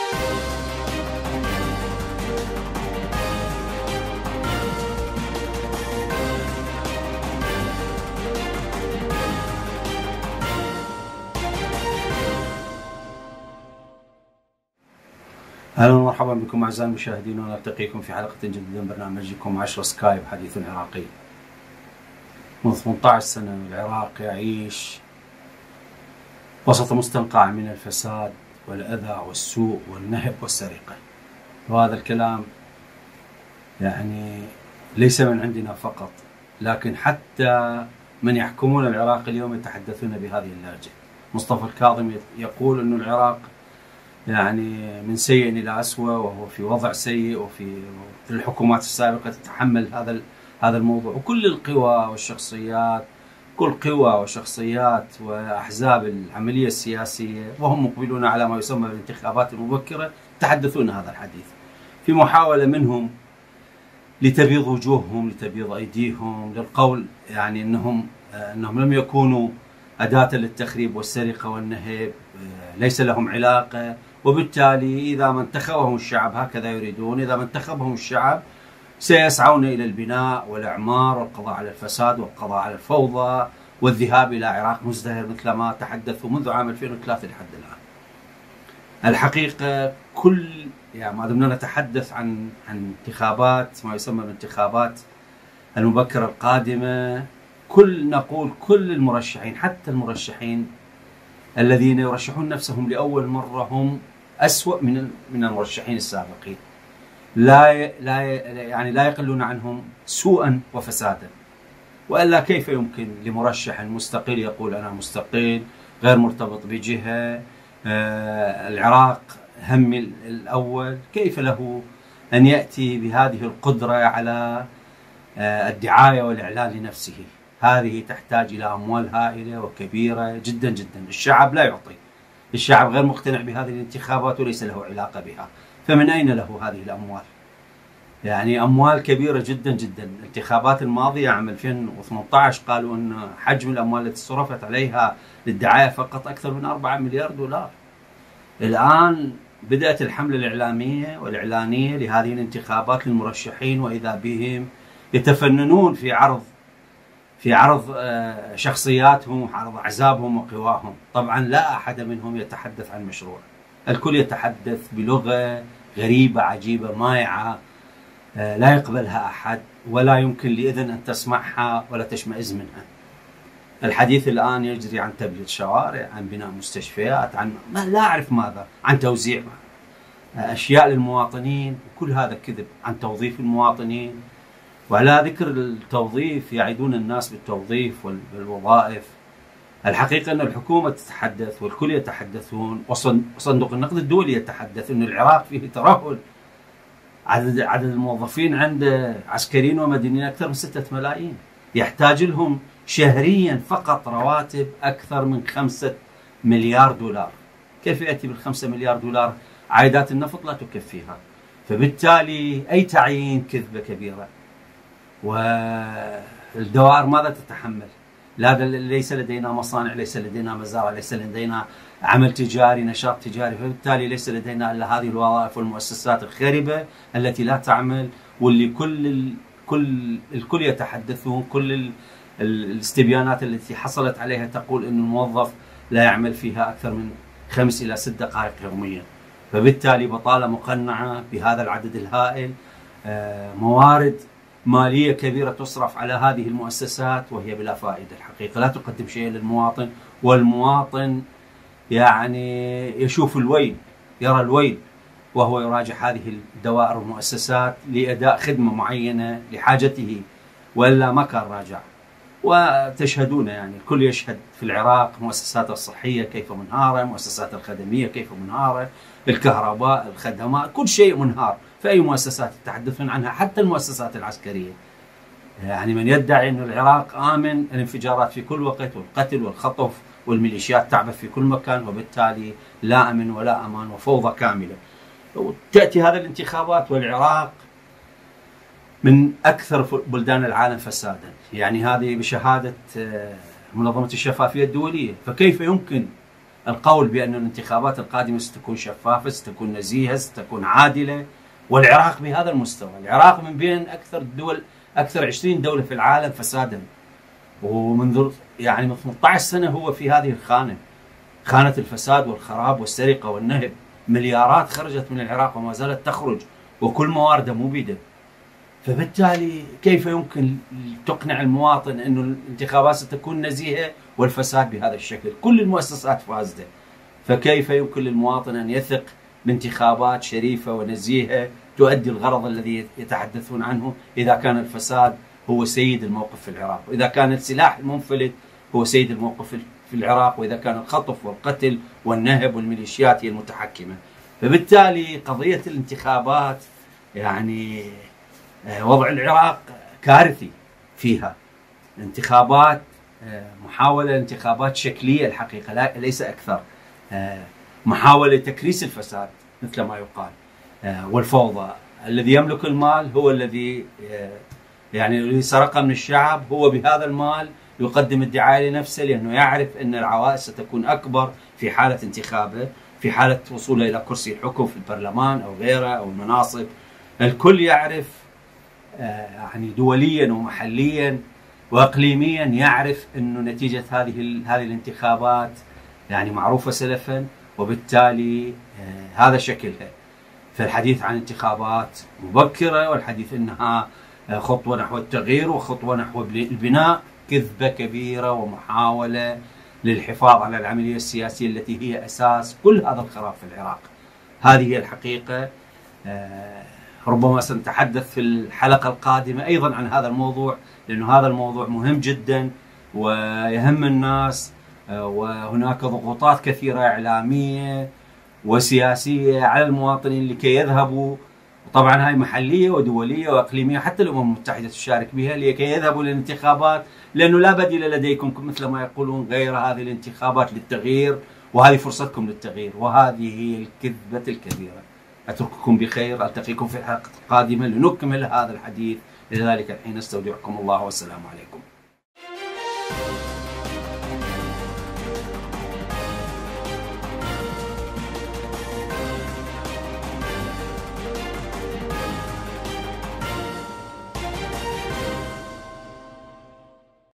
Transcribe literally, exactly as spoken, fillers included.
اهلا ومرحبا بكم اعزائي المشاهدين، ونلتقيكم في حلقه جديده من برنامجكم عشرة سكايب حديث عراقي. منذ ثمانية عشر سنه العراق يعيش وسط مستنقع من الفساد والاذى والسوء والنهب والسرقه، وهذا الكلام يعني ليس من عندنا فقط، لكن حتى من يحكمون العراق اليوم يتحدثون بهذه اللهجه. مصطفى الكاظم يقول أن العراق يعني من سيء إلى أسوأ، وهو في وضع سيء، وفي الحكومات السابقة تتحمل هذا هذا الموضوع، وكل القوى والشخصيات، كل قوى وشخصيات وأحزاب العملية السياسية وهم مقبلون على ما يسمى بالانتخابات المبكرة يتحدثون هذا الحديث، في محاولة منهم لتبييض وجوههم، لتبييض أيديهم، للقول يعني أنهم أنهم لم يكونوا أداة للتخريب والسرقة والنهب، ليس لهم علاقة، وبالتالي إذا ما انتخبهم الشعب هكذا يريدون، إذا ما انتخبهم الشعب سيسعون إلى البناء والإعمار والقضاء على الفساد والقضاء على الفوضى والذهاب إلى عراق مزدهر مثل ما تحدثوا منذ عام ألفين وثلاثة لحد الآن. الحقيقة كل يعني ما دمنا نتحدث عن عن انتخابات ما يسمى بالانتخابات المبكرة القادمة، كل نقول كل المرشحين، حتى المرشحين الذين يرشحون نفسهم لأول مرة هم أسوأ من من المرشحين السابقين، لا لا يعني لا يقلون عنهم سوءا وفسادا. وإلا كيف يمكن لمرشح مستقل يقول أنا مستقل غير مرتبط بجهة، آه العراق همي الأول، كيف له أن يأتي بهذه القدرة على آه الدعاية والإعلان لنفسه؟ هذه تحتاج إلى أموال هائلة وكبيرة جدا جدا. الشعب لا يعطي، الشعب غير مقتنع بهذه الانتخابات وليس له علاقة بها، فمن أين له هذه الأموال؟ يعني أموال كبيرة جدا جدا. الانتخابات الماضية عام ألفين وثمانية عشر قالوا أن حجم الأموال التي صرفت عليها للدعاية فقط أكثر من أربعة مليار دولار. الآن بدأت الحملة الإعلامية والإعلانية لهذه الانتخابات للمرشحين، وإذا بهم يتفننون في عرض في عرض شخصياتهم وعرض أحزابهم وقواهم. طبعا لا أحد منهم يتحدث عن مشروع، الكل يتحدث بلغة غريبة عجيبة مائعة لا يقبلها أحد، ولا يمكن لإذن أن تسمعها ولا تشمئز منها. الحديث الآن يجري عن تبييض شوارع، عن بناء مستشفيات، عن ما لا أعرف ماذا، عن توزيع أشياء للمواطنين، وكل هذا كذب، عن توظيف المواطنين. وعلى ذكر التوظيف يعيدون الناس بالتوظيف والوظائف. الحقيقة أن الحكومة تتحدث والكل يتحدثون، وصندوق النقد الدولي يتحدث أن العراق فيه ترهل، عدد عدد الموظفين عنده عسكريين ومدنيين أكثر من ستة ملايين، يحتاج لهم شهريا فقط رواتب أكثر من خمسة مليار دولار. كيف يأتي بالخمسة مليار دولار؟ عائدات النفط لا تكفيها، فبالتالي أي تعيين كذبة كبيرة. والدوائر ماذا تتحمل؟ لا ليس لدينا مصانع، ليس لدينا مزارع، ليس لدينا عمل تجاري، نشاط تجاري، فبالتالي ليس لدينا الا هذه الوظائف والمؤسسات الخربة التي لا تعمل، واللي كل ال كل الكل يتحدثون، كل ال الاستبيانات التي حصلت عليها تقول ان الموظف لا يعمل فيها اكثر من خمس الى ست دقائق يوميا. فبالتالي بطالة مقنعة بهذا العدد الهائل، موارد مالية كبيرة تصرف على هذه المؤسسات وهي بلا فائدة، الحقيقة لا تقدم شيء للمواطن، والمواطن يعني يشوف الويل، يرى الويل وهو يراجع هذه الدوائر والمؤسسات لأداء خدمة معينة لحاجته، وإلا ما كان راجع. وتشهدون يعني الكل يشهد في العراق مؤسسات الصحية كيف منهارة، مؤسسات الخدمية كيف منهارة، الكهرباء، الخدمات، كل شيء منهار. فأي مؤسسات يتحدثون عنها؟ حتى المؤسسات العسكرية. يعني من يدعي أن العراق آمن، الانفجارات في كل وقت والقتل والخطف والميليشيات تعبث في كل مكان، وبالتالي لا أمن ولا أمان وفوضى كاملة. تأتي هذه الانتخابات والعراق من أكثر بلدان العالم فسادا، يعني هذه بشهادة منظمة الشفافية الدولية. فكيف يمكن القول بأن الانتخابات القادمة ستكون شفافة، ستكون نزيهة، ستكون عادلة. والعراق بهذا المستوى، العراق من بين أكثر الدول، أكثر عشرين دولة في العالم فسادا، ومنذ يعني من ثمانية عشر سنة هو في هذه الخانة، خانة الفساد والخراب والسرقة والنهب. مليارات خرجت من العراق وما زالت تخرج، وكل موارده مبيدة. فبالتالي كيف يمكن تقنع المواطن أن الانتخابات ستكون نزيهة والفساد بهذا الشكل؟ كل المؤسسات فاسدة، فكيف يمكن للمواطن أن يثق بانتخابات شريفة ونزيهة تؤدي الغرض الذي يتحدثون عنه إذا كان الفساد هو سيد الموقف في العراق، وإذا كان السلاح المنفلت هو سيد الموقف في العراق، وإذا كان الخطف والقتل والنهب والميليشيات هي المتحكمة. فبالتالي قضية الانتخابات يعني وضع العراق كارثي فيها. انتخابات محاولة انتخابات شكلية الحقيقة، لا ليس أكثر، محاولة تكريس الفساد مثل ما يقال والفوضى. الذي يملك المال هو الذي يعني الذي سرق من الشعب، هو بهذا المال يقدم الدعاية لنفسه، لأنه يعرف أن العوائد ستكون أكبر في حالة انتخابه، في حالة وصوله إلى كرسي الحكم في البرلمان أو غيره أو المناصب. الكل يعرف يعني دوليا ومحليا وإقليميا، يعرف أنه نتيجة هذه هذه الانتخابات يعني معروفة سلفا، وبالتالي هذا شكلها. فالحديث عن انتخابات مبكرة والحديث أنها خطوة نحو التغيير وخطوة نحو البناء كذبة كبيرة ومحاولة للحفاظ على العملية السياسية التي هي أساس كل هذا الخراب في العراق. هذه هي الحقيقة. ربما سنتحدث في الحلقة القادمة أيضا عن هذا الموضوع، لأنه هذا الموضوع مهم جدا ويهم الناس، وهناك ضغوطات كثيرة إعلامية وسياسية على المواطنين لكي يذهبوا، وطبعا هاي محلية ودولية وإقليمية، حتى الأمم المتحدة تشارك بها، لكي يذهبوا للانتخابات، لأنه لا بديل لديكم مثل ما يقولون غير هذه الانتخابات للتغيير، وهذه فرصتكم للتغيير، وهذه هي الكذبة الكبيرة. أترككم بخير، ألتقيكم في الحلقة القادمة لنكمل هذا الحديث. لذلك الحين استودعكم الله والسلام عليكم.